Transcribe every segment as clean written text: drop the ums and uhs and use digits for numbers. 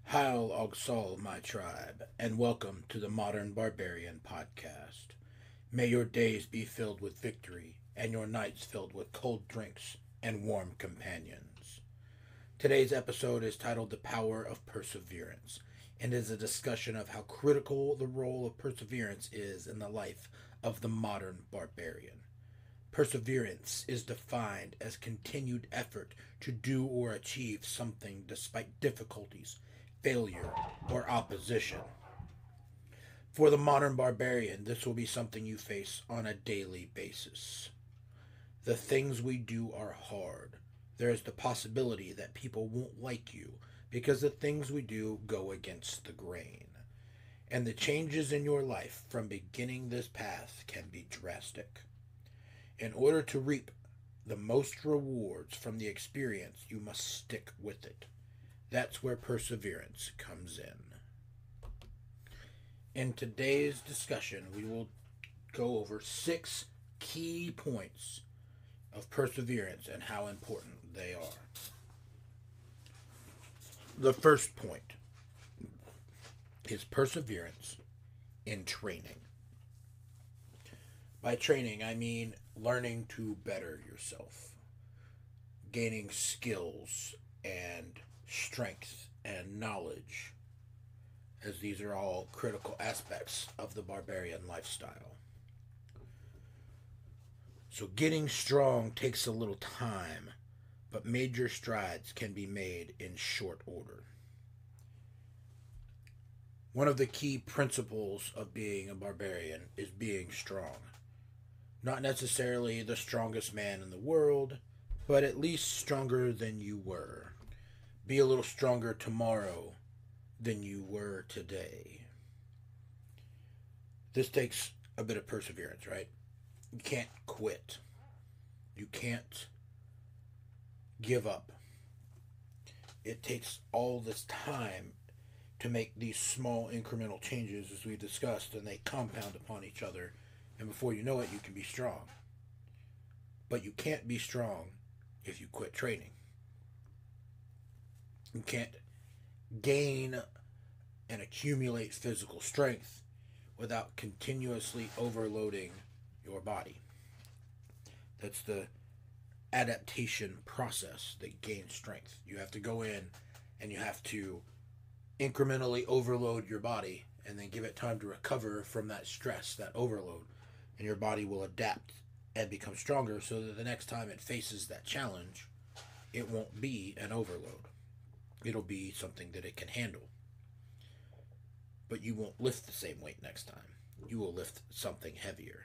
Hail Ogsal, my tribe, and welcome to the Modern Barbarian Podcast. May your days be filled with victory, and your nights filled with cold drinks and warm companions. Today's episode is titled The Power of Perseverance, and is a discussion of how critical the role of perseverance is in the life of the modern barbarian. Perseverance is defined as continued effort to do or achieve something despite difficulties, failure, or opposition. For the modern barbarian, this will be something you face on a daily basis. The things we do are hard. There is the possibility that people won't like you because the things we do go against the grain. And the changes in your life from beginning this path can be drastic. In order to reap the most rewards from the experience, you must stick with it. That's where perseverance comes in. In today's discussion, we will go over 6 key points of perseverance and how important they are. The first point is perseverance in training. By training, I mean learning to better yourself, gaining skills and strength and knowledge, as these are all critical aspects of the barbarian lifestyle. So, getting strong takes a little time, but major strides can be made in short order. One of the key principles of being a barbarian is being strong. Not necessarily the strongest man in the world, but at least stronger than you were. Be a little stronger tomorrow than you were today. This takes a bit of perseverance, right? You can't quit. You can't give up. It takes all this time to make these small incremental changes, as we discussed, and they compound upon each other. And before you know it, you can be strong. But you can't be strong if you quit training. You can't gain and accumulate physical strength without continuously overloading your body. That's the adaptation process that gains strength. You have to go in and you have to incrementally overload your body and then give it time to recover from that stress, that overload. And your body will adapt and become stronger so that the next time it faces that challenge, it won't be an overload. It'll be something that it can handle. But you won't lift the same weight next time. You will lift something heavier.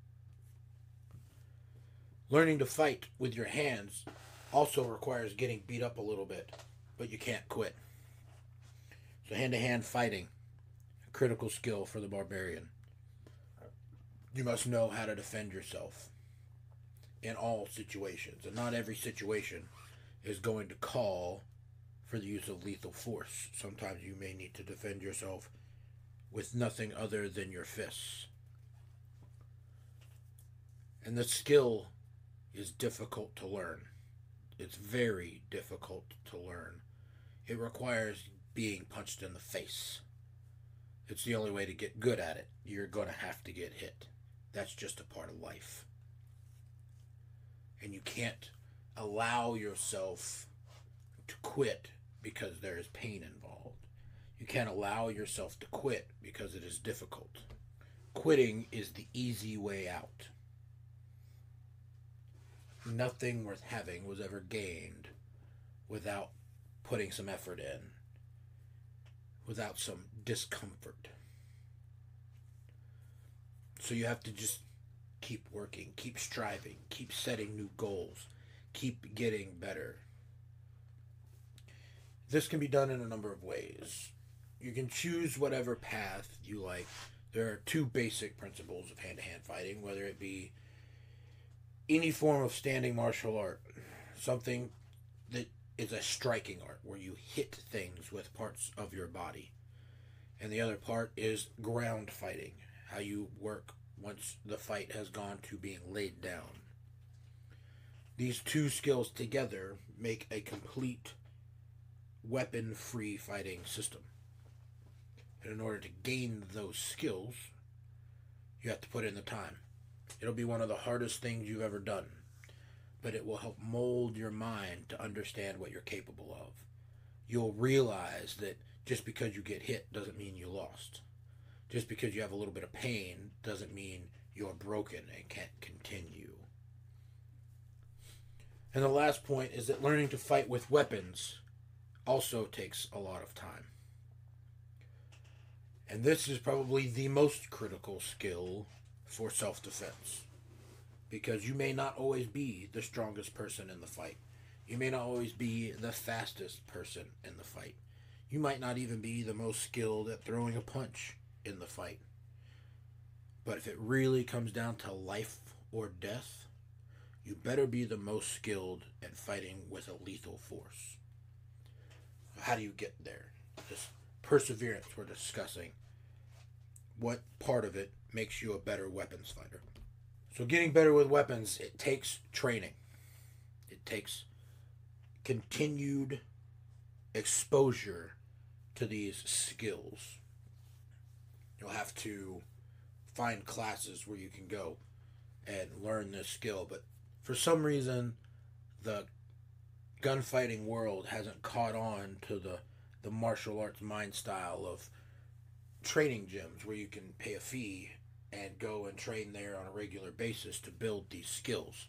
Learning to fight with your hands also requires getting beat up a little bit, but you can't quit. So hand-to-hand fighting, a critical skill for the barbarian. You must know how to defend yourself in all situations. And not every situation is going to call for the use of lethal force. Sometimes you may need to defend yourself with nothing other than your fists. And the skill is difficult to learn. It's very difficult to learn. It requires being punched in the face. It's the only way to get good at it. You're going to have to get hit. That's just a part of life. And you can't allow yourself to quit because there is pain involved. You can't allow yourself to quit because it is difficult. Quitting is the easy way out. Nothing worth having was ever gained without putting some effort in, without some discomfort. So you have to just keep working, keep striving, keep setting new goals, keep getting better. This can be done in a number of ways. You can choose whatever path you like. There are 2 basic principles of hand-to-hand fighting, whether it be any form of standing martial art, something that is a striking art, where you hit things with parts of your body. And the other part is ground fighting, how you work once the fight has gone to being laid down. These 2 skills together make a complete weapon-free fighting system. And in order to gain those skills, you have to put in the time. It'll be one of the hardest things you've ever done, but it will help mold your mind to understand what you're capable of. You'll realize that just because you get hit doesn't mean you lost. Just because you have a little bit of pain doesn't mean you're broken and can't continue. And the last point is that learning to fight with weapons also takes a lot of time. And this is probably the most critical skill for self-defense. Because you may not always be the strongest person in the fight. You may not always be the fastest person in the fight. You might not even be the most skilled at throwing a punch in the fight. But if it really comes down to life or death, you better be the most skilled at fighting with a lethal force. How do you get there? This perseverance we're discussing. What part of it makes you a better weapons fighter? So getting better with weapons, it takes training. It takes continued exposure to these skills. You'll have to find classes where you can go and learn this skill. But for some reason, the gunfighting world hasn't caught on to the martial arts mind style of training gyms where you can pay a fee and go and train there on a regular basis to build these skills.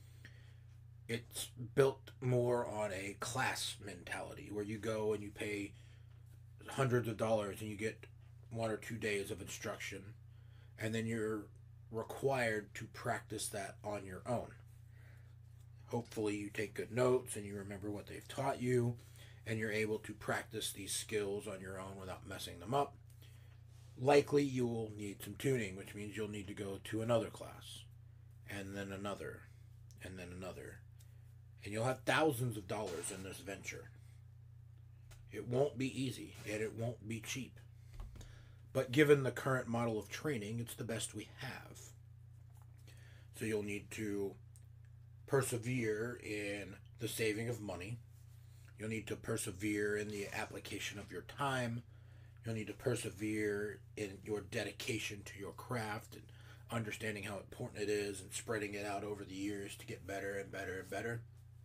It's built more on a class mentality where you go and you pay hundreds of dollars and you get 1 or 2 days of instruction, and then you're required to practice that on your own. Hopefully you take good notes and you remember what they've taught you, and you're able to practice these skills on your own without messing them up. Likely you will need some tuning, which means you'll need to go to another class, and then another, and then another. And you'll have thousands of dollars in this venture. It won't be easy, and it won't be cheap. But given the current model of training, it's the best we have. So you'll need to persevere in the saving of money. You'll need to persevere in the application of your time. You'll need to persevere in your dedication to your craft and understanding how important it is and spreading it out over the years to get better and better and better.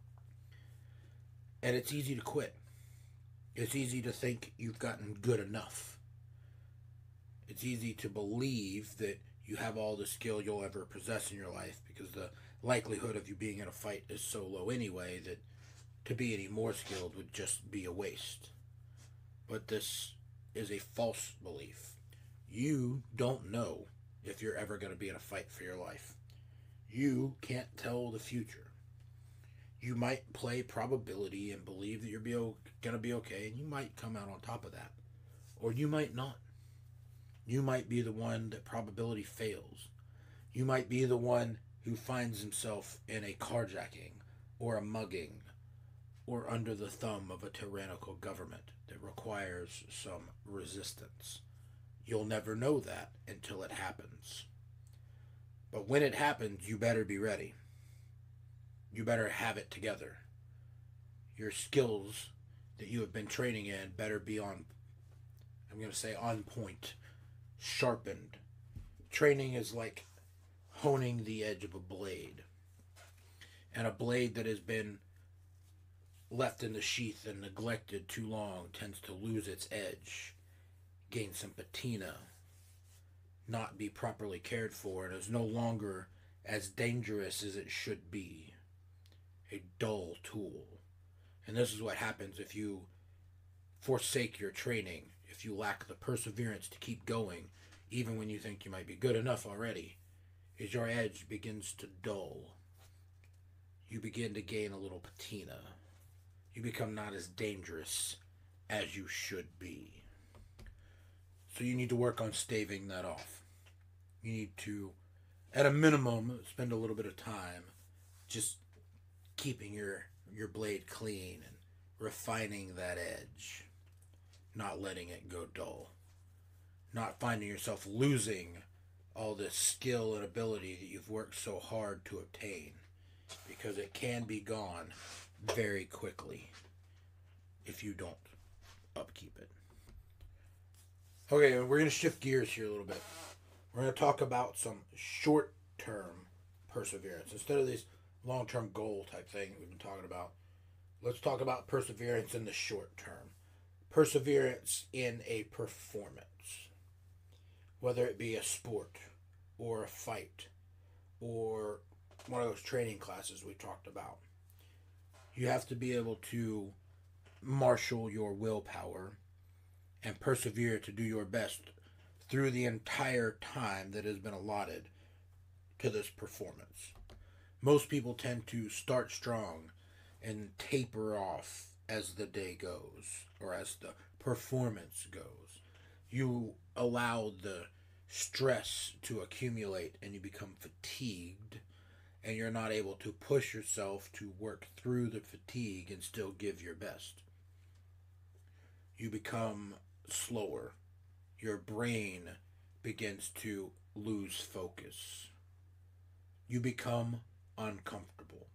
And it's easy to quit. It's easy to think you've gotten good enough. It's easy to believe that you have all the skill you'll ever possess in your life because the likelihood of you being in a fight is so low anyway that to be any more skilled would just be a waste. But this is a false belief. You don't know if you're ever going to be in a fight for your life. You can't tell the future. You might play probability and believe that you're going to be okay, and you might come out on top of that. Or you might not. You might be the one that probability fails. You might be the one who finds himself in a carjacking or a mugging or under the thumb of a tyrannical government that requires some resistance. You'll never know that until it happens. But when it happens, you better be ready. You better have it together. Your skills that you have been training in better be on point, sharpened. Training is like honing the edge of a blade. And a blade that has been left in the sheath and neglected too long tends to lose its edge, gain some patina, not be properly cared for, and is no longer as dangerous as it should be. A dull tool. And this is what happens if you forsake your training, if you lack the perseverance to keep going, even when you think you might be good enough already, is your edge begins to dull. You begin to gain a little patina. You become not as dangerous as you should be. So you need to work on staving that off. You need to, at a minimum, spend a little bit of time just keeping your blade clean and refining that edge. Not letting it go dull. Not finding yourself losing all this skill and ability that you've worked so hard to obtain. Because it can be gone very quickly. if you don't upkeep it. Okay, we're going to shift gears here a little bit. We're going to talk about some short-term perseverance. Instead of this long-term goal type thing we've been talking about, let's talk about perseverance in the short term. Perseverance in a performance. Whether it be a sport or a fight or one of those training classes we talked about. You have to be able to marshal your willpower and persevere to do your best through the entire time that has been allotted to this performance. Most people tend to start strong and taper off as the day goes or as the performance goes. You allow the stress to accumulate and you become fatigued, and you're not able to push yourself to work through the fatigue and still give your best. You become slower. Your brain begins to lose focus. You become uncomfortable.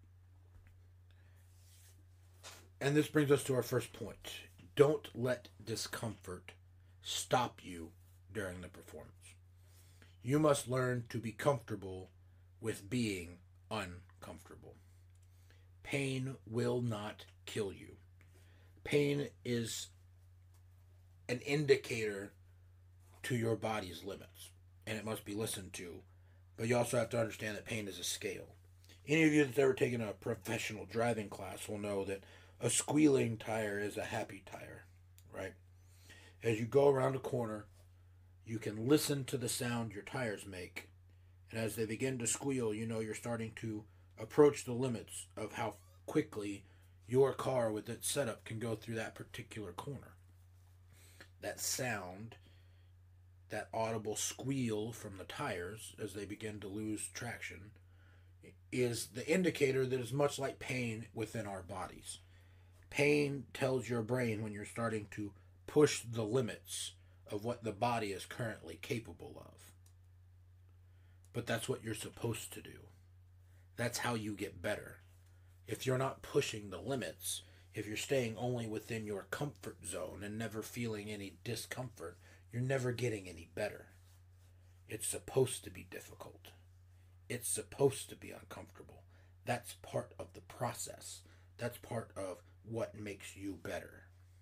And this brings us to our first point. Don't let discomfort stop you during the performance. You must learn to be comfortable with being uncomfortable. Pain will not kill you. Pain is an indicator to your body's limits, and it must be listened to. But you also have to understand that pain is a scale. Any of you that's ever taken a professional driving class will know that a squealing tire is a happy tire, right? As you go around a corner, you can listen to the sound your tires make, and as they begin to squeal, you know you're starting to approach the limits of how quickly your car with its setup can go through that particular corner. That sound, that audible squeal from the tires as they begin to lose traction, is the indicator that is much like pain within our bodies. Pain tells your brain when you're starting to push the limits of what the body is currently capable of. But that's what you're supposed to do. That's how you get better. If you're not pushing the limits, if you're staying only within your comfort zone and never feeling any discomfort, you're never getting any better. It's supposed to be difficult. It's supposed to be uncomfortable. That's part of the process. That's part of what makes you better.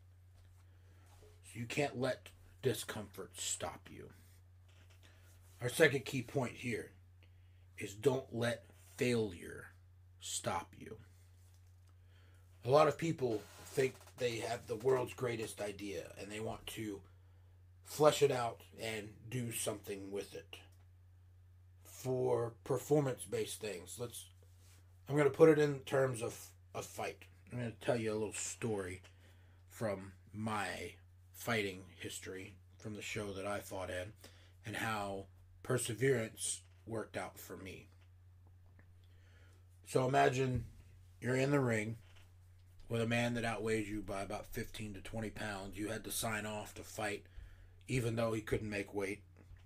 So you can't let discomfort stop you. Our second key point here is don't let failure stop you. A lot of people think they have the world's greatest idea and they want to flesh it out and do something with it. For performance-based things, I'm going to put it in terms of a fight. I'm going to tell you a little story from my fighting history, from the show that I fought in, and how perseverance worked out for me. So imagine you're in the ring with a man that outweighs you by about 15 to 20 pounds. You had to sign off to fight even though he couldn't make weight.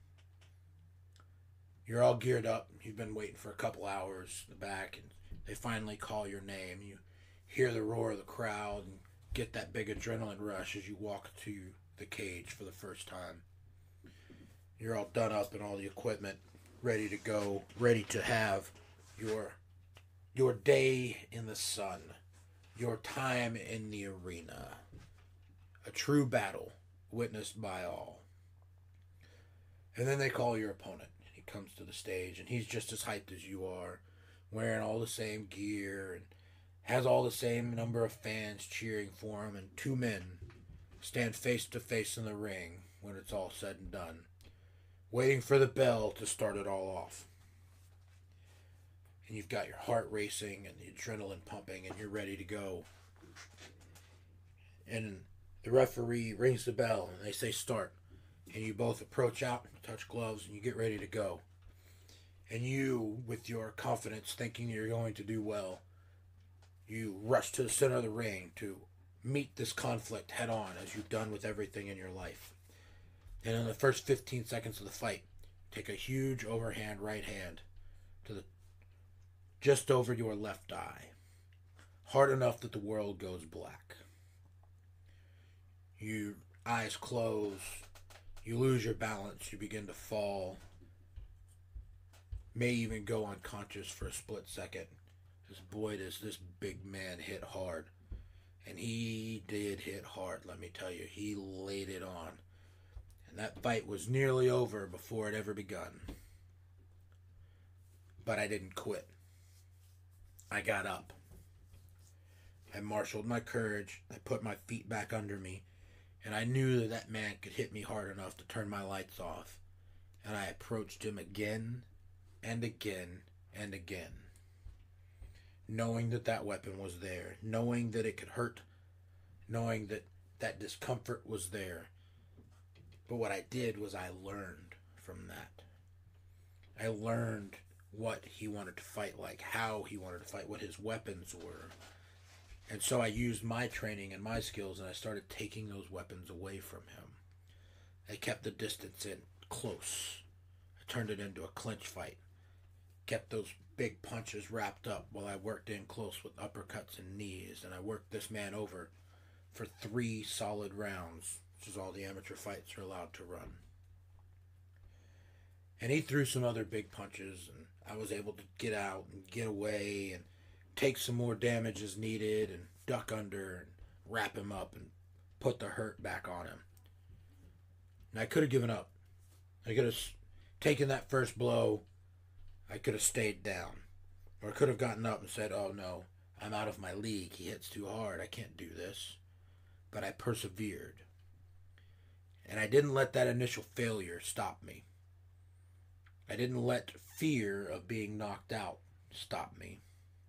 You're all geared up. You've been waiting for a couple hours in the back, and they finally call your name. You hear the roar of the crowd and get that big adrenaline rush as you walk to the cage for the first time. You're all done up in all the equipment, ready to go, ready to have your day in the sun, your time in the arena. A true battle witnessed by all. And then they call your opponent. He comes to the stage and he's just as hyped as you are, wearing all the same gear and has all the same number of fans cheering for him, and two men stand face to face in the ring when it's all said and done, waiting for the bell to start it all off. And you've got your heart racing and the adrenaline pumping and you're ready to go. And the referee rings the bell and they say start. And you both approach out, touch gloves, and you get ready to go. And you, with your confidence, thinking you're going to do well, you rush to the center of the ring to meet this conflict head on, as you've done with everything in your life. And in the first 15 seconds of the fight, take a huge overhand right hand to the just over your left eye, hard enough that the world goes black. Your eyes close, you lose your balance, you begin to fall, may even go unconscious for a split second. As boy, does this big man hit hard. And he did hit hard, let me tell you. He laid it on. And that fight was nearly over before it ever begun. But I didn't quit. I got up. I marshaled my courage. I put my feet back under me. And I knew that that man could hit me hard enough to turn my lights off. And I approached him again and again and again. Knowing that that weapon was there. Knowing that it could hurt. Knowing that that discomfort was there. But what I did was I learned from that. I learned what he wanted to fight like, how he wanted to fight, what his weapons were. And so I used my training and my skills, and I started taking those weapons away from him. I kept the distance in close. I turned it into a clinch fight. Kept those big punches wrapped up while I worked in close with uppercuts and knees. And I worked this man over for 3 solid rounds, which is all the amateur fights are allowed to run. And he threw some other big punches, and I was able to get out and get away and take some more damage as needed and duck under and wrap him up and put the hurt back on him. And I could have given up. I could have taken that first blow. I could have stayed down. Or I could have gotten up and said, oh no, I'm out of my league. He hits too hard. I can't do this. But I persevered. And I didn't let that initial failure stop me. I didn't let fear of being knocked out stop me.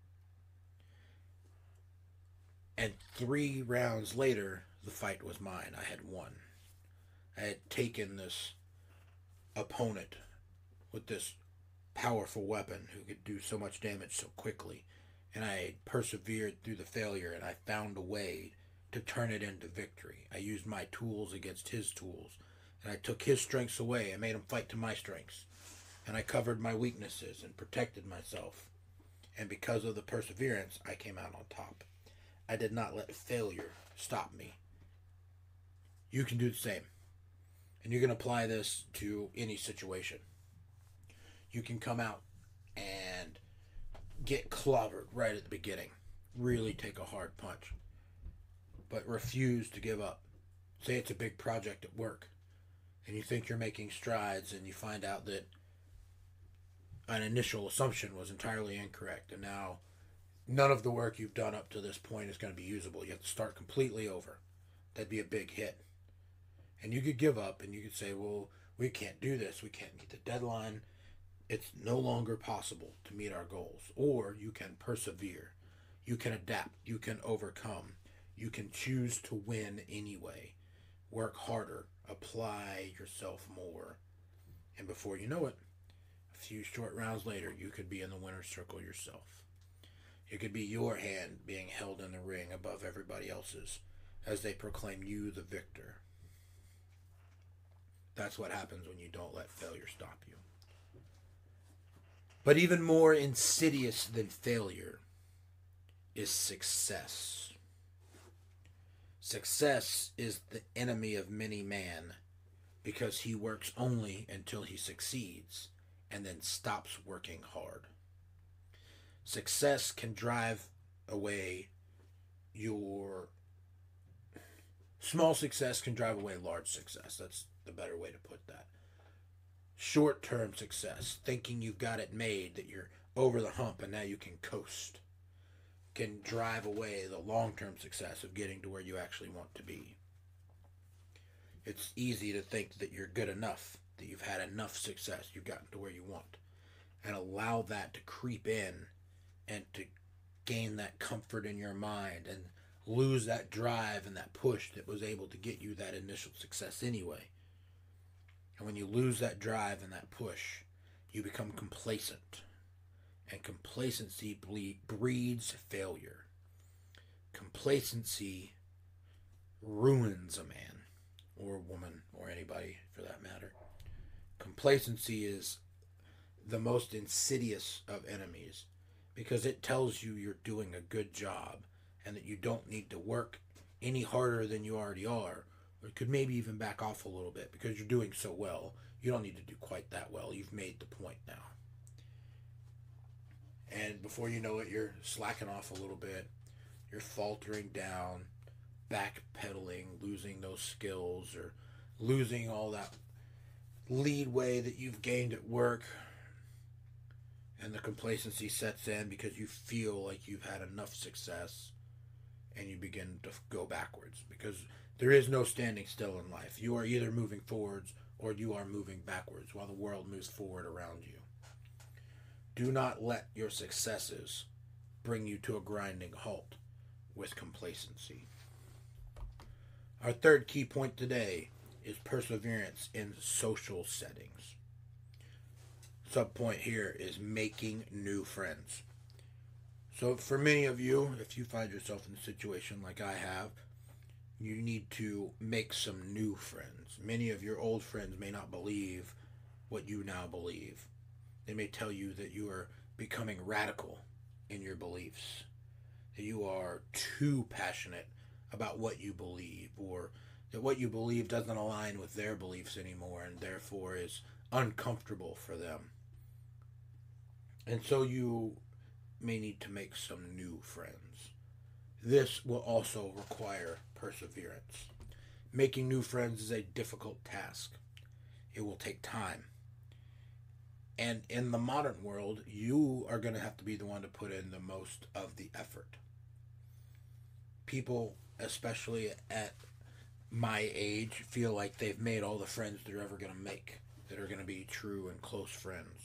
And 3 rounds later, the fight was mine. I had won. I had taken this opponent with this powerful weapon who could do so much damage so quickly. And I persevered through the failure, and I found a way to turn it into victory. I used my tools against his tools. And I took his strengths away. I made him fight to my strengths. And I covered my weaknesses and protected myself. And because of the perseverance, I came out on top. I did not let failure stop me. You can do the same. And you can apply this to any situation. You can come out and get clobbered right at the beginning. Really take a hard punch. But refuse to give up. Say it's a big project at work. And you think you're making strides, and you find out that an initial assumption was entirely incorrect. And now none of the work you've done up to this point is going to be usable. You have to start completely over. That'd be a big hit. And you could give up, and you could say, well, we can't do this. We can't meet the deadline. It's no longer possible to meet our goals. Or you can persevere. You can adapt. You can overcome. You can choose to win anyway. Work harder. Apply yourself more. And before you know it, a few short rounds later, you could be in the winner's circle yourself. It could be your hand being held in the ring above everybody else's as they proclaim you the victor. That's what happens when you don't let failure stop you. But even more insidious than failure is success. Success is the enemy of many man because he works only until he succeeds and then stops working hard. Success can drive away your... Small success can drive away large success. That's the better way to put that. Short-term success, thinking you've got it made, that you're over the hump and now you can coast, can drive away the long-term success of getting to where you actually want to be. It's easy to think that you're good enough, that you've had enough success, you've gotten to where you want, and allow that to creep in and to gain that comfort in your mind and lose that drive and that push that was able to get you that initial success anyway. And when you lose that drive and that push, you become complacent. And complacency breeds failure. Complacency ruins a man, or a woman, or anybody for that matter. Complacency is the most insidious of enemies because it tells you you're doing a good job and that you don't need to work any harder than you already are, Or it could maybe even back off a little bit because you're doing so well. You don't need to do quite that well. You've made the point now. And before you know it, you're slacking off a little bit. You're faltering down, backpedaling, losing those skills, or losing all that leadway that you've gained at work. And the complacency sets in because you feel like you've had enough success, and you begin to go backwards because there is no standing still in life. You are either moving forwards or you are moving backwards while the world moves forward around you. Do not let your successes bring you to a grinding halt with complacency. Our third key point today is perseverance in social settings. Subpoint here is making new friends. So for many of you, if you find yourself in a situation like I have, you need to make some new friends. Many of your old friends may not believe what you now believe. They may tell you that you are becoming radical in your beliefs, that you are too passionate about what you believe, or that what you believe doesn't align with their beliefs anymore and therefore is uncomfortable for them. And so you may need to make some new friends. This will also require perseverance. Making new friends is a difficult task. It will take time. And in the modern world, you are going to have to be the one to put in the most of the effort. People, especially at my age, feel like they've made all the friends they're ever going to make, that are going to be true and close friends.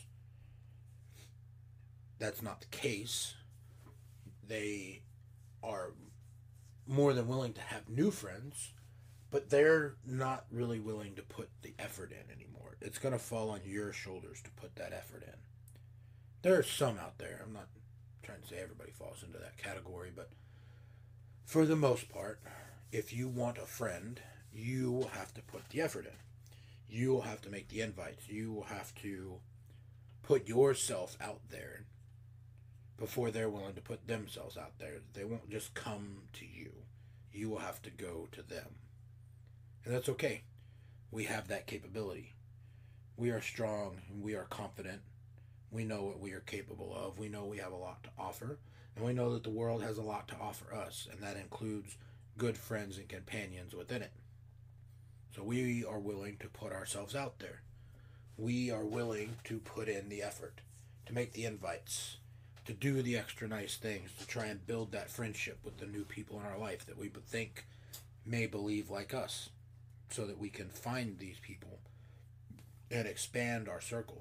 That's not the case. They are more than willing to have new friends, but they're not really willing to put the effort in anymore. It's going to fall on your shoulders to put that effort in. There are some out there. I'm not trying to say everybody falls into that category, but for the most part, if you want a friend, you will have to put the effort in. You will have to make the invites. You will have to put yourself out there before they're willing to put themselves out there. They won't just come to you. You will have to go to them. And that's okay. We have that capability. We are strong and we are confident. We know what we are capable of. We know we have a lot to offer. And we know that the world has a lot to offer us. And that includes good friends and companions within it. So we are willing to put ourselves out there. We are willing to put in the effort, to make the invites, to do the extra nice things, to try and build that friendship with the new people in our life that we would think may believe like us, so that we can find these people and expand our circle.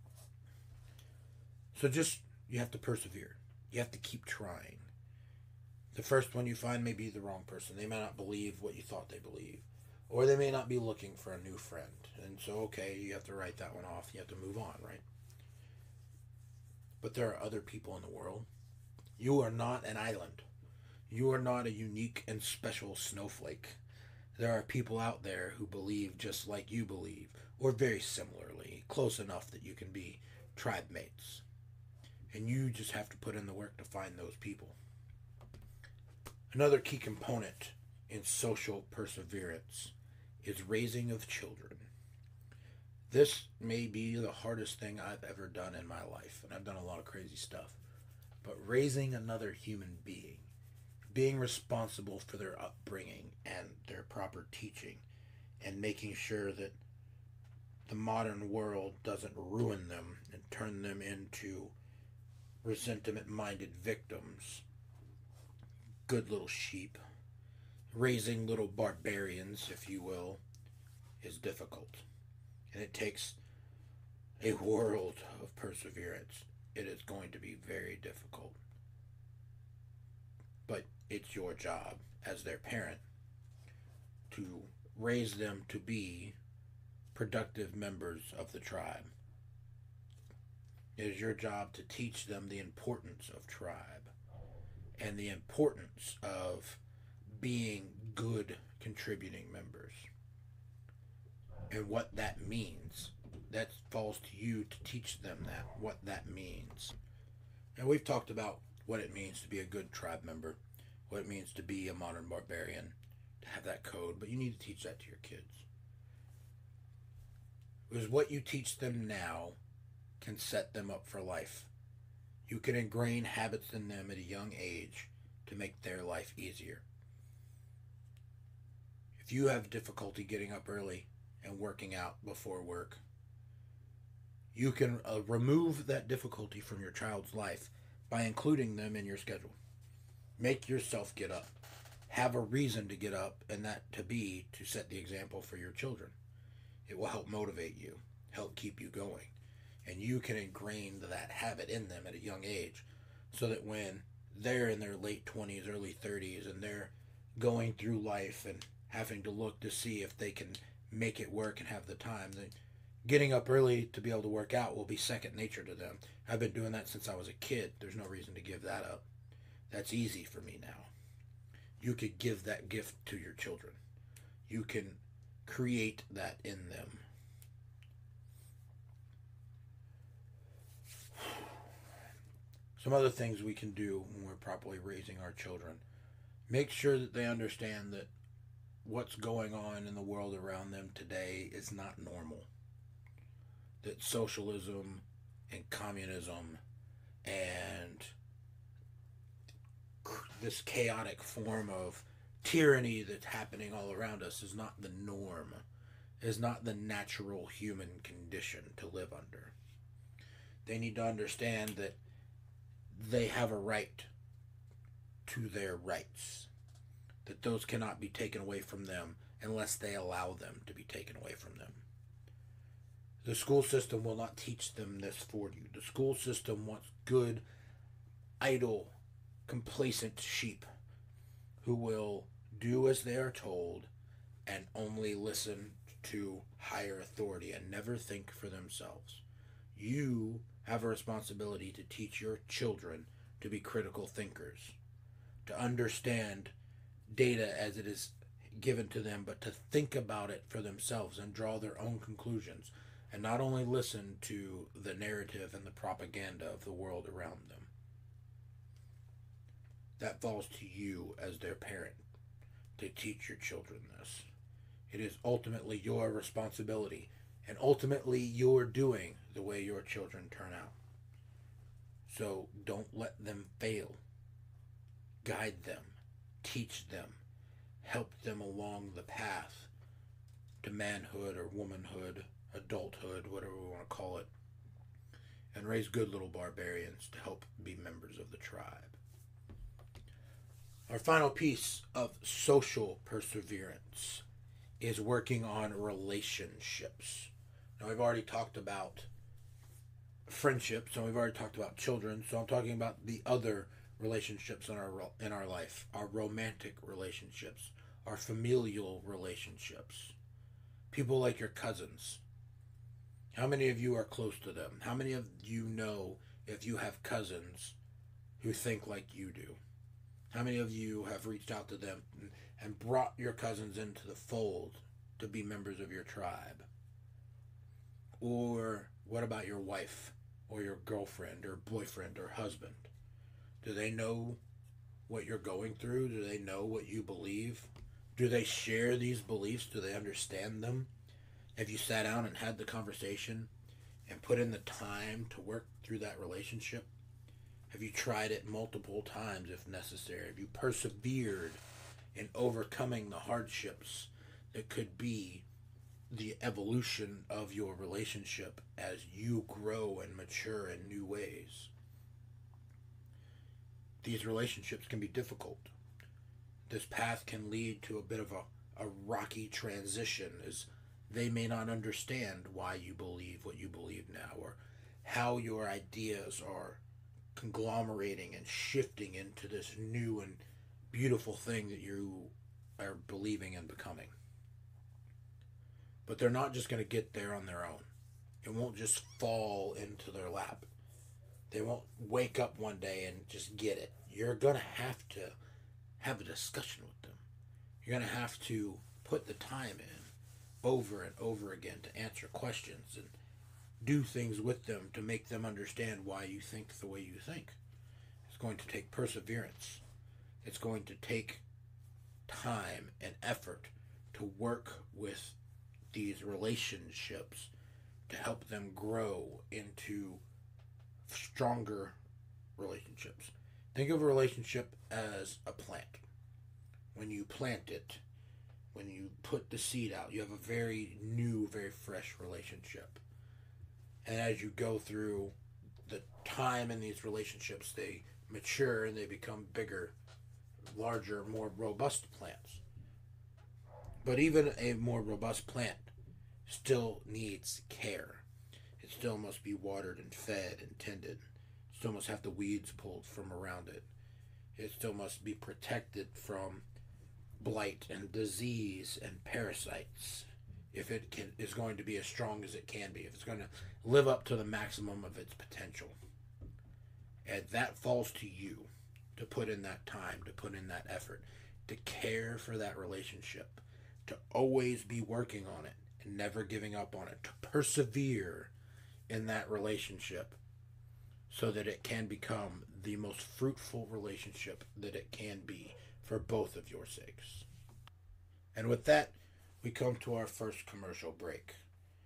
So you have to persevere. You have to keep trying. The first one you find may be the wrong person. They may not believe what you thought they believe. Or they may not be looking for a new friend. And so, okay, you have to write that one off. You have to move on, right? But there are other people in the world. You are not an island. You are not a unique and special snowflake. There are people out there who believe just like you believe, or very similarly, close enough that you can be tribe mates. And you just have to put in the work to find those people. Another key component in social perseverance is raising of children. This may be the hardest thing I've ever done in my life, and I've done a lot of crazy stuff. But raising another human being responsible for their upbringing and their proper teaching, and making sure that the modern world doesn't ruin them and turn them into resentment-minded victims, good little sheep, raising little barbarians, if you will, is difficult. And it takes a world of perseverance. It is going to be very difficult. But it's your job as their parent to raise them to be productive members of the tribe. It is your job to teach them the importance of tribe and the importance of being good contributing members and what that means. That falls to you to teach them that, what that means. And we've talked about what it means to be a good tribe member, what it means to be a modern barbarian, to have that code, but you need to teach that to your kids. Because what you teach them now can set them up for life. You can ingrain habits in them at a young age to make their life easier. If you have difficulty getting up early and working out before work, you can remove that difficulty from your child's life by including them in your schedule. Make yourself get up. Have a reason to get up, and that to be to set the example for your children. It will help motivate you, help keep you going. And you can ingrain that habit in them at a young age so that when they're in their late 20s, early 30s, and they're going through life and having to look to see if they can make it work and have the time, that getting up early to be able to work out will be second nature to them. I've been doing that since I was a kid. There's no reason to give that up. That's easy for me now. You could give that gift to your children. You can create that in them. Some other things we can do when we're properly raising our children. Make sure that they understand that what's going on in the world around them today is not normal. That socialism and communism and this chaotic form of tyranny that's happening all around us is not the norm, is not the natural human condition to live under. They need to understand that they have a right to their rights, that those cannot be taken away from them unless they allow them to be taken away from them. The school system will not teach them this for you. The school system wants good, idle, complacent sheep who will do as they are told and only listen to higher authority and never think for themselves. You have a responsibility to teach your children to be critical thinkers, to understand data as it is given to them, but to think about it for themselves and draw their own conclusions, and not only listen to the narrative and the propaganda of the world around them. That falls to you as their parent to teach your children this. It is ultimately your responsibility and ultimately your doing the way your children turn out. So don't let them fail. Guide them, teach them, help them along the path to manhood or womanhood, adulthood, whatever we want to call it, and raise good little barbarians to help be members of the tribe. Our final piece of social perseverance is working on relationships. Now, we've already talked about friendships, and we've already talked about children, so I'm talking about the other relationships in our life, our romantic relationships, our familial relationships. People like your cousins. How many of you are close to them? How many of you know if you have cousins who think like you do? How many of you have reached out to them and brought your cousins into the fold to be members of your tribe? Or what about your wife or your girlfriend or boyfriend or husband? Do they know what you're going through? Do they know what you believe? Do they share these beliefs? Do they understand them? Have you sat down and had the conversation and put in the time to work through that relationship? Have you tried it multiple times if necessary? Have you persevered in overcoming the hardships that could be the evolution of your relationship as you grow and mature in new ways? These relationships can be difficult. This path can lead to a bit of a rocky transition, as they may not understand why you believe what you believe now, or how your ideas are conglomerating and shifting into this new and beautiful thing that you are believing and becoming. But they're not just going to get there on their own. It won't just fall into their lap. They won't wake up one day and just get it. You're going to have a discussion with them. You're going to have to put the time in over and over again to answer questions and do things with them to make them understand why you think the way you think. It's going to take perseverance. It's going to take time and effort to work with these relationships to help them grow into stronger relationships. Think of a relationship as a plant. When you plant it, when you put the seed out, you have a very new, very fresh relationship. And as you go through the time in these relationships, they mature and they become bigger, larger, more robust plants. But even a more robust plant still needs care. It still must be watered and fed and tended. It still must have the weeds pulled from around it. It still must be protected from blight and disease and parasites if is going to be as strong as it can be, if it's going to live up to the maximum of its potential. And that falls to you to put in that time, to put in that effort, to care for that relationship, to always be working on it and never giving up on it, to persevere in that relationship so that it can become the most fruitful relationship that it can be for both of your sakes. And with that, we come to our first commercial break.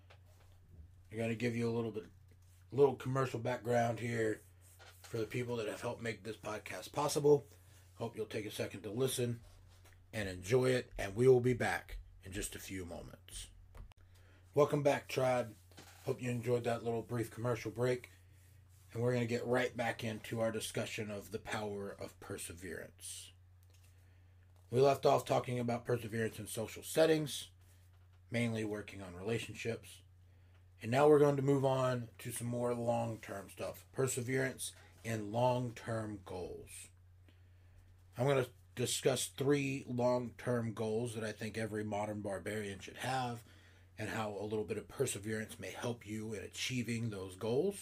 I'm going to give you a little commercial background here for the people that have helped make this podcast possible. Hope you'll take a second to listen and enjoy it, and we will be back in just a few moments. Welcome back, tribe. Hope you enjoyed that little brief commercial break, and we're going to get right back into our discussion of the power of perseverance. We left off talking about perseverance in social settings, mainly working on relationships. And now we're going to move on to some more long-term stuff. Perseverance in long-term goals. I'm going to discuss 3 long-term goals that I think every modern barbarian should have, and how a little bit of perseverance may help you in achieving those goals.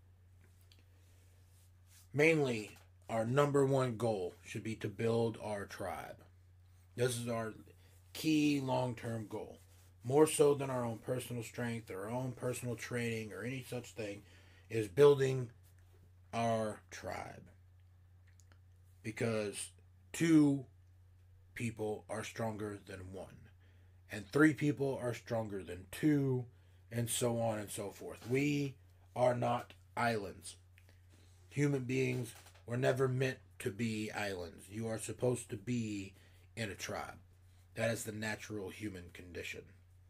Mainly, our number 1 goal should be to build our tribe. This is our key long-term goal. More so than our own personal strength or our own personal training or any such thing, is building our tribe. Because 2 people are stronger than 1. And 3 people are stronger than 2. And so on and so forth. We are not islands. Human beings were never meant to be islands. You are supposed to be in a tribe. That is the natural human condition.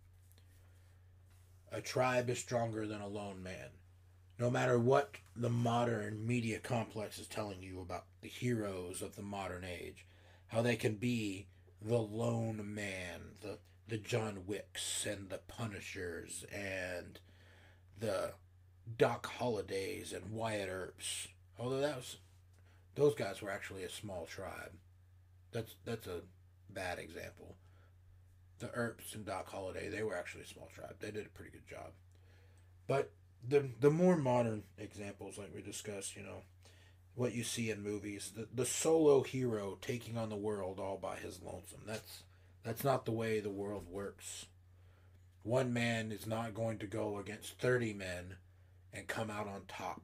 A tribe is stronger than a lone man. No matter what the modern media complex is telling you about the heroes of the modern age, how they can be the lone man, the John Wicks and the Punishers and the Doc Hollidays and Wyatt Earps. Although those guys were actually a small tribe. That's a bad example. The Earps and Doc Holliday, they were actually a small tribe. They did a pretty good job. But the more modern examples, like we discussed, what you see in movies, the solo hero taking on the world all by his lonesome. That's not the way the world works. One man is not going to go against 30 men and come out on top.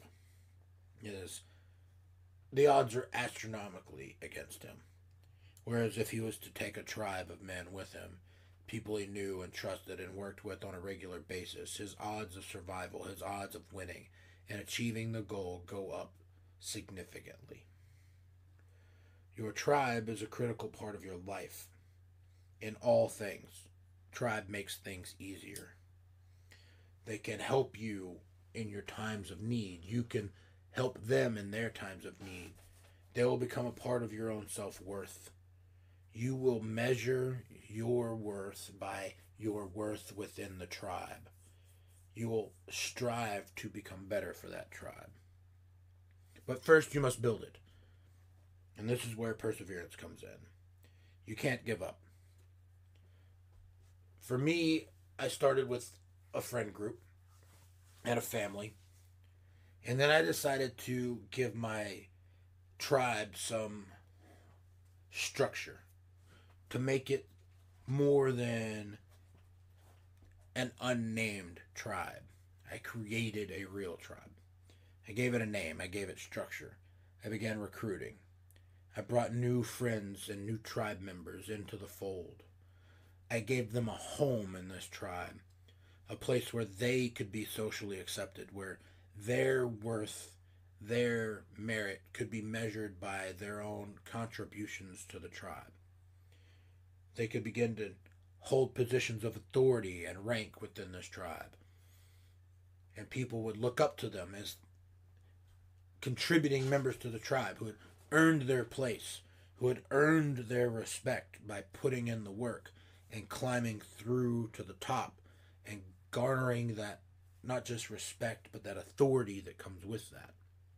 The odds are astronomically against him. Whereas if he was to take a tribe of men with him, people he knew and trusted and worked with on a regular basis, his odds of survival, his odds of winning and achieving the goal go up significantly. Your tribe is a critical part of your life. In all things, tribe makes things easier. They can help you in your times of need. You can help them in their times of need. They will become a part of your own self-worth. You will measure your worth by your worth within the tribe. You will strive to become better for that tribe. But first you must build it. And this is where perseverance comes in. You can't give up. For me, I started with a friend group and a family. And then I decided to give my tribe some structure to make it more than an unnamed tribe. I created a real tribe. I gave it a name. I gave it structure. I began recruiting. I brought new friends and new tribe members into the fold. I gave them a home in this tribe, a place where they could be socially accepted, where their worth, their merit could be measured by their own contributions to the tribe. They could begin to hold positions of authority and rank within this tribe. And people would look up to them as contributing members to the tribe who had earned their place, who had earned their respect by putting in the work and climbing through to the top and garnering that not just respect but that authority that comes with that.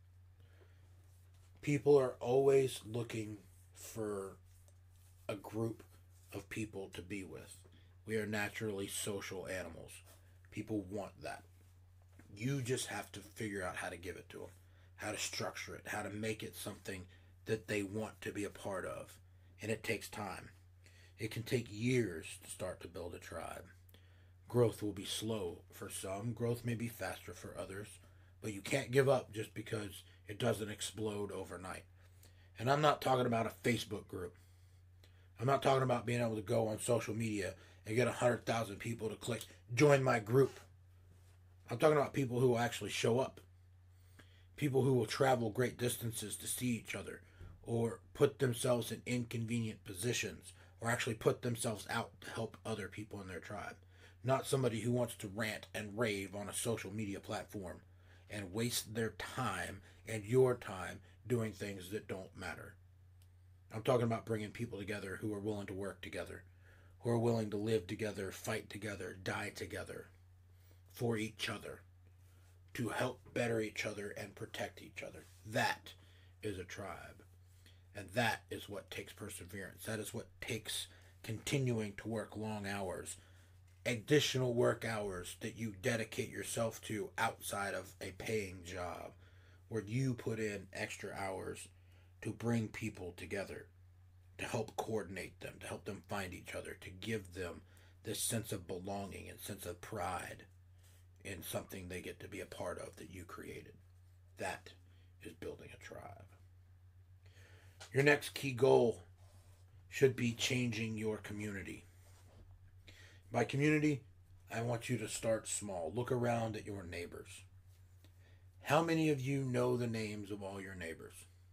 People are always looking for a group of people to be with. We are naturally social animals. People want that. You just have to figure out how to give it to them, how to structure it, how to make it something that they want to be a part of. And it takes time. It can take years to start to build a tribe. Growth will be slow for some. Growth may be faster for others. But you can't give up just because it doesn't explode overnight. And I'm not talking about a Facebook group. I'm not talking about being able to go on social media and get 100,000 people to click join my group. I'm talking about people who will actually show up. People who will travel great distances to see each other, or put themselves in inconvenient positions, or actually put themselves out to help other people in their tribe. Not somebody who wants to rant and rave on a social media platform and waste their time and your time doing things that don't matter. I'm talking about bringing people together who are willing to work together, who are willing to live together, fight together, die together for each other, to help better each other and protect each other. That is a tribe. And that is what takes perseverance. That is what takes continuing to work long hours, additional work hours that you dedicate yourself to outside of a paying job, where you put in extra hours to bring people together, to help coordinate them, to help them find each other, to give them this sense of belonging and sense of pride in something they get to be a part of that you created. That is building a tribe. Your next key goal should be changing your community. By community, I want you to start small. Look around at your neighbors. How many of you know the names of all your neighbors?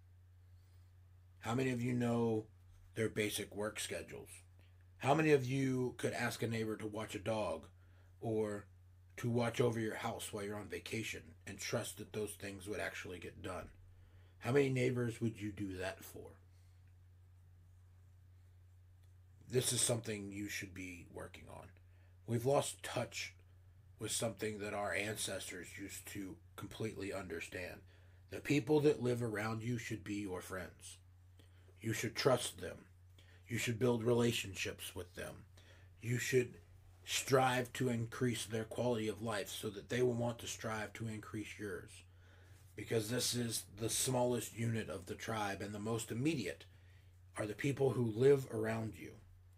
How many of you know their basic work schedules? How many of you could ask a neighbor to watch a dog or to watch over your house while you're on vacation and trust that those things would actually get done? How many neighbors would you do that for? This is something you should be working on. We've lost touch with something that our ancestors used to completely understand. The people that live around you should be your friends. You should trust them. You should build relationships with them. You should strive to increase their quality of life so that they will want to strive to increase yours. Because this is the smallest unit of the tribe, and the most immediate are the people who live around you.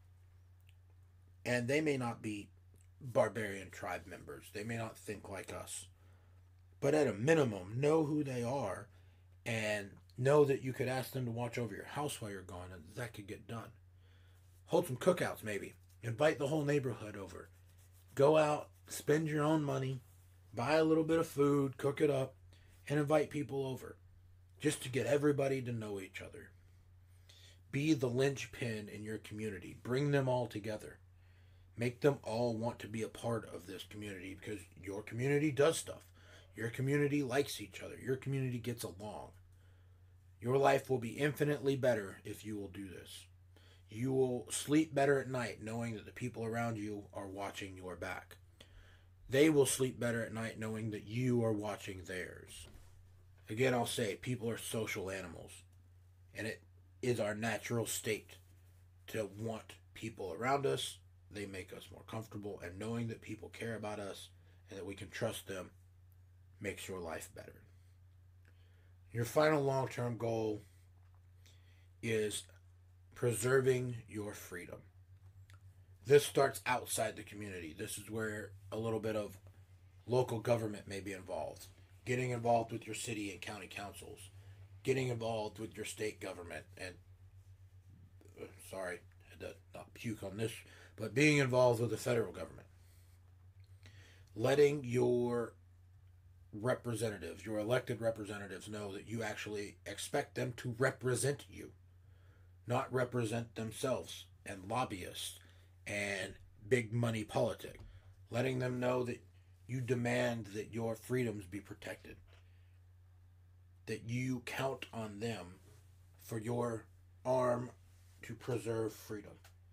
And they may not be barbarian tribe members. They may not think like us. But at a minimum, know who they are and know that you could ask them to watch over your house while you're gone, and that could get done. Hold some cookouts maybe. Invite the whole neighborhood over. Go out, spend your own money, buy a little bit of food, cook it up, and invite people over. Just to get everybody to know each other. Be the linchpin in your community. Bring them all together. Make them all want to be a part of this community, because your community does stuff. Your community likes each other. Your community gets along. Your life will be infinitely better if you will do this. You will sleep better at night knowing that the people around you are watching your back. They will sleep better at night knowing that you are watching theirs. Again, I'll say, people are social animals. And it is our natural state to want people around us. They make us more comfortable, and knowing that people care about us and that we can trust them makes your life better. Your final long-term goal is preserving your freedom. This starts outside the community. This is where a little bit of local government may be involved. Getting involved with your city and county councils. getting involved with your state government, and sorry, I had to not puke on this, but being involved with the federal government, letting your representatives, your elected representatives, know that you actually expect them to represent you, not represent themselves and lobbyists and big money politics. Letting them know that you demand that your freedoms be protected, that you count on them for your arm to preserve freedom.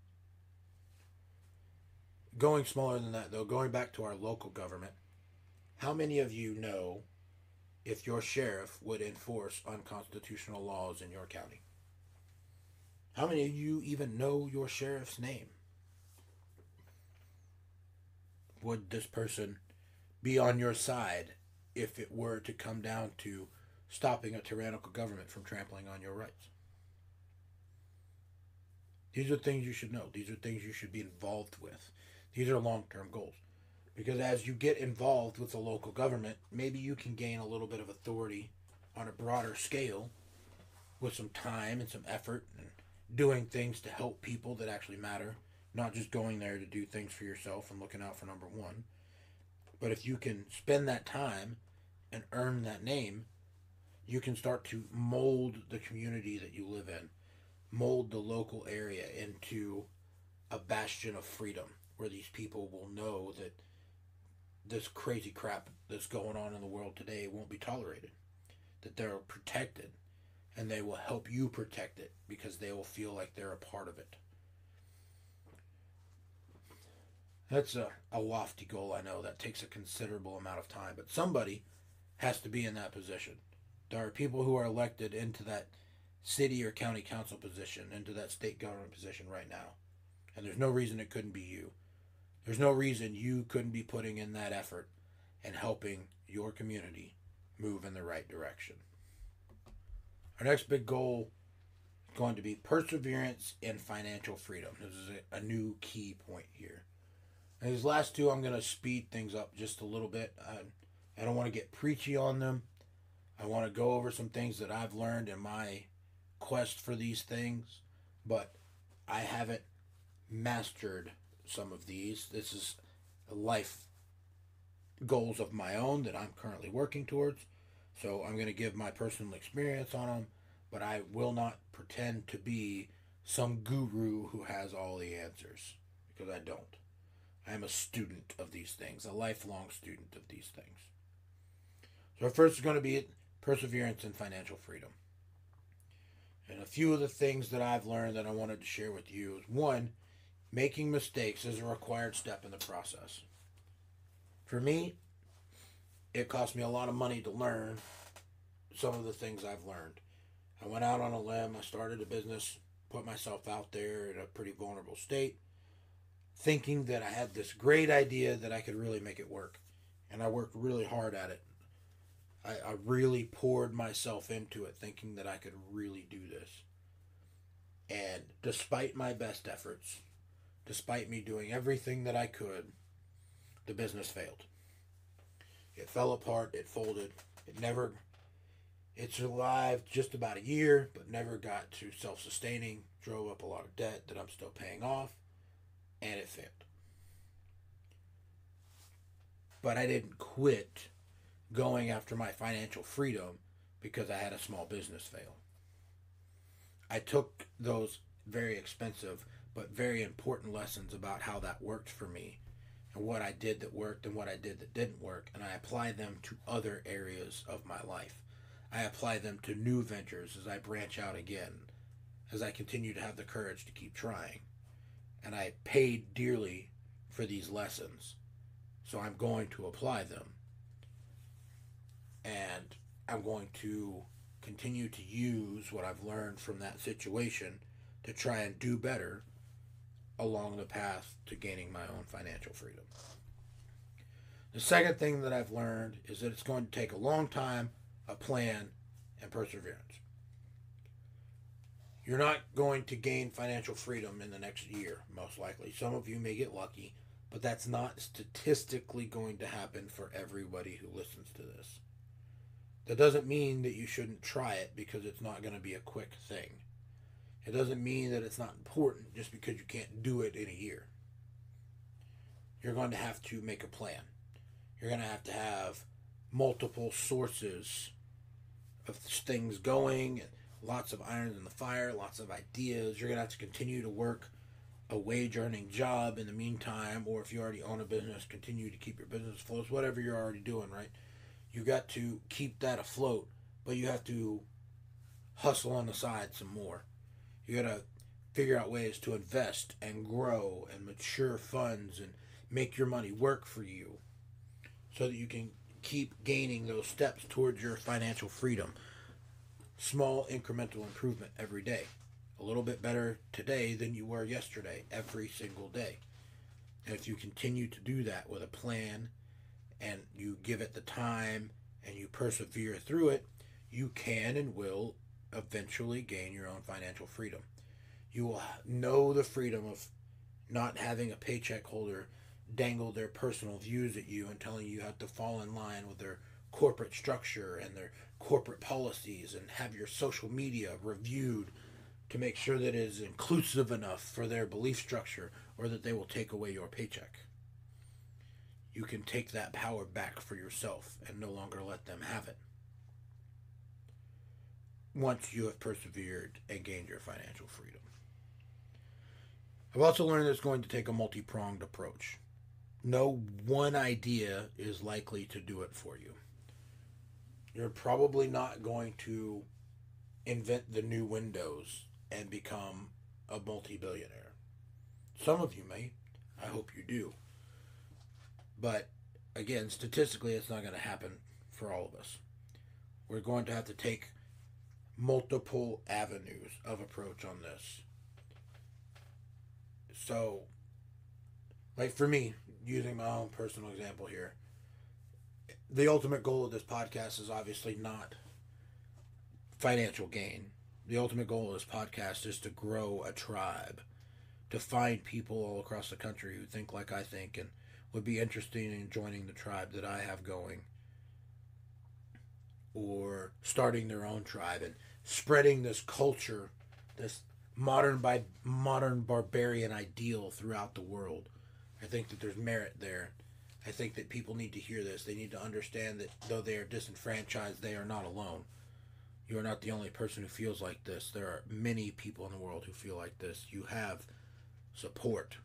Going smaller than that, though, going back to our local government, how many of you know if your sheriff would enforce unconstitutional laws in your county? How many of you even know your sheriff's name? Would this person be on your side if it were to come down to stopping a tyrannical government from trampling on your rights? These are things you should know. These are things you should be involved with. These are long-term goals. Because as you get involved with the local government, maybe you can gain a little bit of authority on a broader scale with some time and some effort and doing things to help people that actually matter, not just going there to do things for yourself and looking out for number one. But if you can spend that time and earn that name, you can start to mold the community that you live in, mold the local area into a bastion of freedom where these people will know that this crazy crap that's going on in the world today won't be tolerated, that they're protected, and they will help you protect it because they will feel like they're a part of it. That's a lofty goal, I know. That takes a considerable amount of time, but somebody has to be in that position. There are people who are elected into that city or county council position, into that state government position right now, and there's no reason it couldn't be you. There's no reason you couldn't be putting in that effort and helping your community move in the right direction. Our next big goal is going to be perseverance and financial freedom. This is a new key point here. And these last two, I'm going to speed things up just a little bit. I don't want to get preachy on them. I want to go over some things that I've learned in my quest for these things, but I haven't mastered some of these. This is life goals of my own that I'm currently working towards. So I'm going to give my personal experience on them, but I will not pretend to be some guru who has all the answers, because I don't. I am a student of these things, a lifelong student of these things. So first is going to be perseverance and financial freedom. And a few of the things that I've learned that I wanted to share with you is, one, making mistakes is a required step in the process. For me, it cost me a lot of money to learn some of the things I've learned. I went out on a limb, I started a business, put myself out there in a pretty vulnerable state, thinking that I had this great idea that I could really make it work. And I worked really hard at it. I really poured myself into it, thinking that I could really do this. And despite my best efforts, despite me doing everything that I could, the business failed. It fell apart, it folded, it survived just about a year, but never got to self-sustaining, drove up a lot of debt that I'm still paying off, and it failed. But I didn't quit going after my financial freedom because I had a small business fail. I took those very expensive but very important lessons about how that worked for me and what I did that worked and what I did that didn't work, and I applied them to other areas of my life. I apply them to new ventures as I branch out again, as I continue to have the courage to keep trying. And I paid dearly for these lessons, so I'm going to apply them. And I'm going to continue to use what I've learned from that situation to try and do better along the path to gaining my own financial freedom. The second thing that I've learned is that it's going to take a long time, a plan, and perseverance. You're not going to gain financial freedom in the next year, most likely. Some of you may get lucky, but that's not statistically going to happen for everybody who listens to this. That doesn't mean that you shouldn't try it because it's not going to be a quick thing. It doesn't mean that it's not important just because you can't do it in a year. You're going to have to make a plan. You're going to have multiple sources of things going, lots of irons in the fire, lots of ideas. You're going to have to continue to work a wage earning job in the meantime, or if you already own a business, continue to keep your business afloat, whatever you're already doing, right? You got to keep that afloat, but you have to hustle on the side some more. You got to figure out ways to invest and grow and mature funds and make your money work for you so that you can keep gaining those steps towards your financial freedom. Small incremental improvement every day. A little bit better today than you were yesterday, every single day. And if you continue to do that with a plan and you give it the time and you persevere through it, you can and will eventually gain your own financial freedom. You will know the freedom of not having a paycheck holder dangle their personal views at you and telling you how to fall in line with their corporate structure and their corporate policies, and have your social media reviewed to make sure that it is inclusive enough for their belief structure, or that they will take away your paycheck. You can take that power back for yourself and no longer let them have it once you have persevered and gained your financial freedom. I've also learned that it's going to take a multi-pronged approach. No one idea is likely to do it for you. You're probably not going to invent the new Windows and become a multi-billionaire. Some of you may. I hope you do. But again, statistically, it's not going to happen for all of us. We're going to have to take multiple avenues of approach on this. So, like for me, using my own personal example here, the ultimate goal of this podcast is obviously not financial gain. The ultimate goal of this podcast is to grow a tribe, to find people all across the country who think like I think and would be interested in joining the tribe that I have going, or starting their own tribe and spreading this culture, this modern barbarian ideal throughout the world. I think that there's merit there. I think that people need to hear this. They need to understand that though they are disenfranchised, they are not alone. You are not the only person who feels like this. There are many people in the world who feel like this. You have support.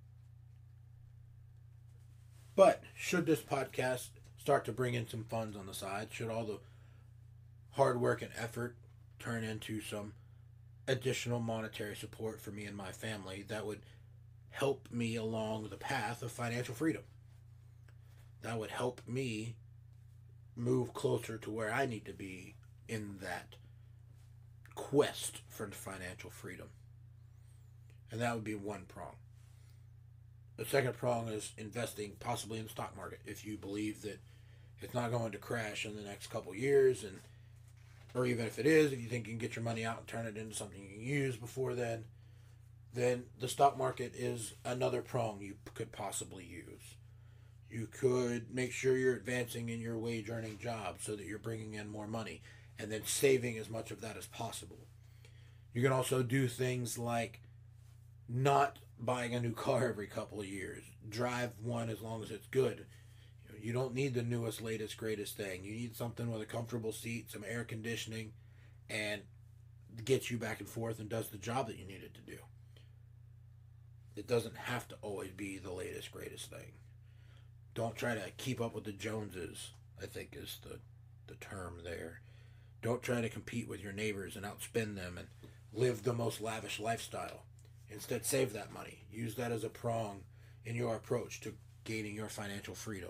But should this podcast start to bring in some funds on the side, should all the hard work and effort turn into some additional monetary support for me and my family, that would help me along the path of financial freedom. That would help me move closer to where I need to be in that quest for financial freedom. And that would be one prong. The second prong is investing possibly in the stock market. If you believe that it's not going to crash in the next couple years, and or even if it is, if you think you can get your money out and turn it into something you can use before then the stock market is another prong you could possibly use. You could make sure you're advancing in your wage earning job so that you're bringing in more money and then saving as much of that as possible. You can also do things like not buying a new car every couple of years. Drive one as long as it's good. You don't need the newest, latest, greatest thing. You need something with a comfortable seat, some air conditioning, and gets you back and forth and does the job that you need it to do. It doesn't have to always be the latest, greatest thing. Don't try to keep up with the Joneses, I think is the term there. Don't try to compete with your neighbors and outspend them and live the most lavish lifestyle. Instead, save that money. Use that as a prong in your approach to gaining your financial freedom.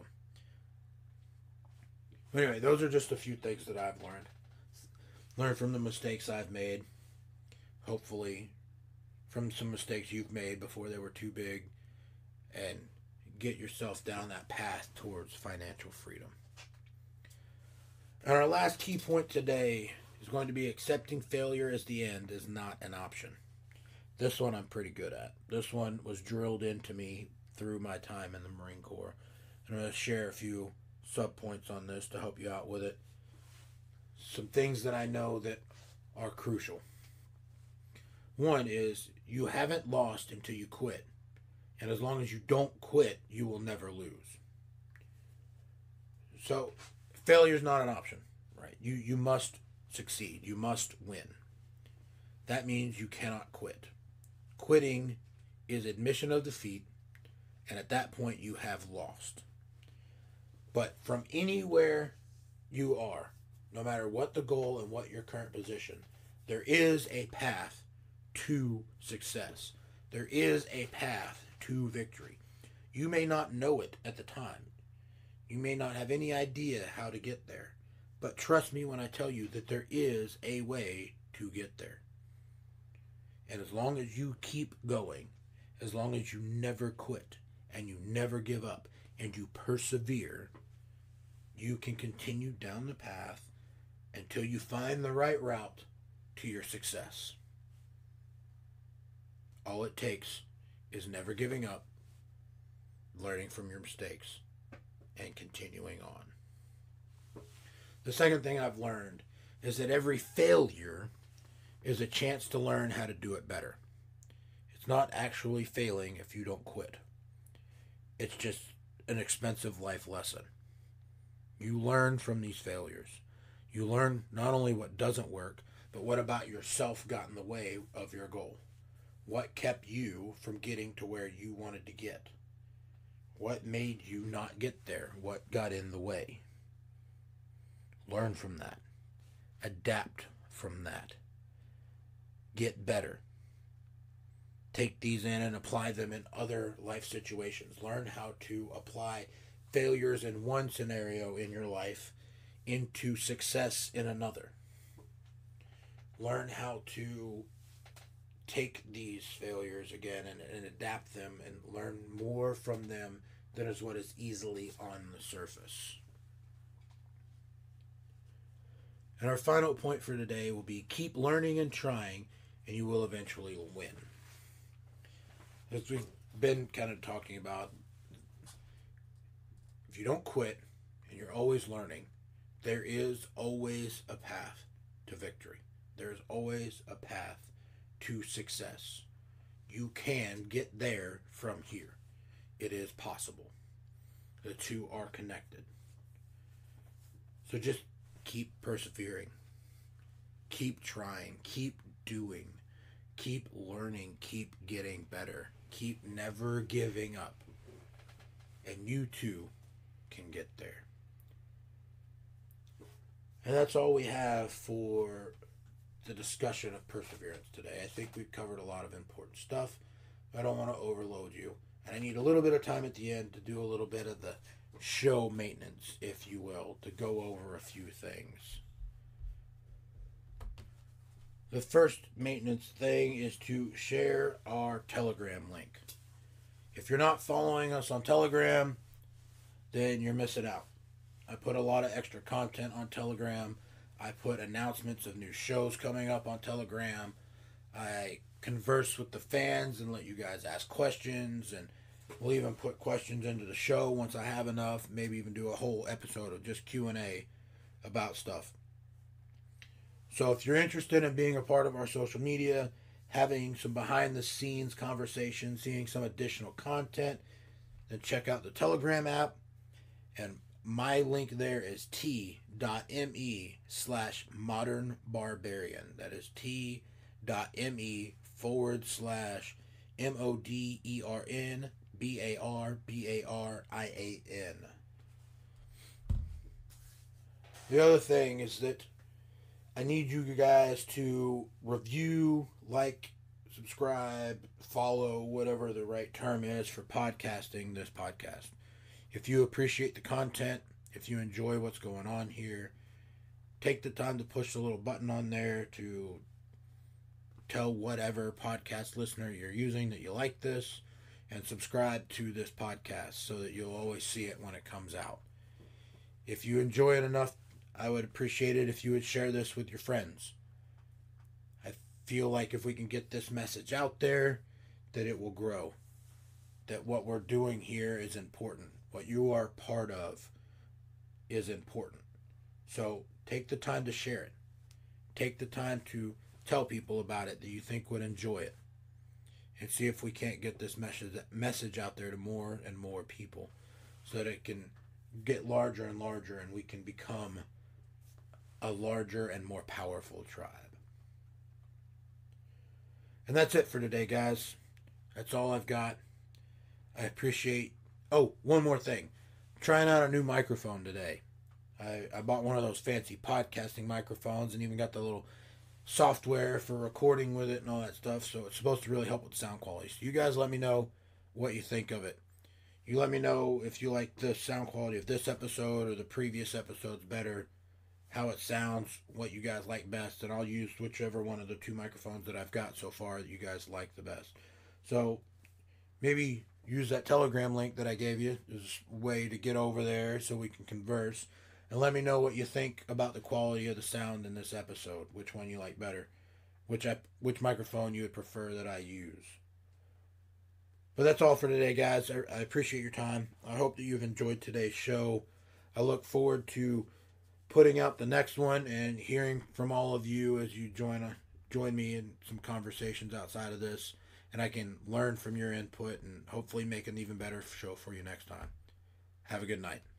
But anyway, those are just a few things that I've learned. Learn from the mistakes I've made. Hopefully, from some mistakes you've made before they were too big. And get yourself down that path towards financial freedom. And our last key point today is going to be accepting failure as the end is not an option. This one I'm pretty good at. This one was drilled into me through my time in the Marine Corps. And I'm going to share a few sub-points on this to help you out with it. some things that I know that are crucial. One is you haven't lost until you quit. And as long as you don't quit, you will never lose. So failure is not an option, right? You must succeed. You must win. That means you cannot quit. Quitting is admission of defeat, and at that point you have lost. But from anywhere you are, no matter what the goal and what your current position, there is a path to success. There is a path to victory. You may not know it at the time. You may not have any idea how to get there. But trust me when I tell you that there is a way to get there. And as long as you keep going, as long as you never quit and you never give up and you persevere, you can continue down the path until you find the right route to your success. All it takes is never giving up, learning from your mistakes, and continuing on. The second thing I've learned is that every failure is a chance to learn how to do it better. It's not actually failing if you don't quit. It's just an expensive life lesson. You learn from these failures. You learn not only what doesn't work, but what about yourself got in the way of your goal? What kept you from getting to where you wanted to get? What made you not get there? What got in the way? Learn from that. Adapt from that. Get better. Take these in and apply them in other life situations. Learn how to apply failures in one scenario in your life into success in another. Learn how to take these failures again and adapt them and learn more from them than is what is easily on the surface. And our final point for today will be keep learning and trying, and you will eventually win. As we've been kind of talking about, if you don't quit and you're always learning, there is always a path to victory. There is always a path to success. You can get there from here. It is possible. The two are connected. So just keep persevering. Keep trying. Keep doing. Keep learning. Keep getting better. Keep never giving up. And you too can get there. And that's all we have for the discussion of perseverance today. I think we've covered a lot of important stuff. I don't want to overload you. And I need a little bit of time at the end to do a little bit of the show maintenance, if you will, to go over a few things. The first maintenance thing is to share our Telegram link. If you're not following us on Telegram, then you're missing out. I put a lot of extra content on Telegram. I put announcements of new shows coming up on Telegram. I converse with the fans and let you guys ask questions, and we'll even put questions into the show once I have enough. Maybe even do a whole episode of just Q&A about stuff. So if you're interested in being a part of our social media, having some behind-the-scenes conversations, seeing some additional content, then check out the Telegram app. And my link there is t.me/modernbarbarian. That is t.me/modernbarbarian. The other thing is that I need you guys to review, like, subscribe, follow, whatever the right term is for podcasting this podcast. If you appreciate the content, if you enjoy what's going on here, take the time to push the little button on there to tell whatever podcast listener you're using that you like this, and subscribe to this podcast so that you'll always see it when it comes out. If you enjoy it enough, I would appreciate it if you would share this with your friends. I feel like if we can get this message out there, that it will grow. That what we're doing here is important. What you are part of is important. So take the time to share it. Take the time to tell people about it that you think would enjoy it, and see if we can't get this message out there to more and more people so that it can get larger and larger and we can become a larger and more powerful tribe. And that's it for today, guys. That's all I've got. I appreciate. Oh, one more thing. I'm trying out a new microphone today. I bought one of those fancy podcasting microphones and even got the little software for recording with it and all that stuff. So it's supposed to really help with sound quality. So you guys let me know what you think of it. You let me know if you like the sound quality of this episode or the previous episodes better, how it sounds, what you guys like best, and I'll use whichever one of the two microphones that I've got so far that you guys like the best. So maybe use that Telegram link that I gave you as a way to get over there so we can converse. And let me know what you think about the quality of the sound in this episode, which one you like better, which microphone you would prefer that I use. But that's all for today, guys. I appreciate your time. I hope that you've enjoyed today's show. I look forward to putting out the next one and hearing from all of you as you join me in some conversations outside of this, and I can learn from your input and hopefully make an even better show for you next time. Have a good night.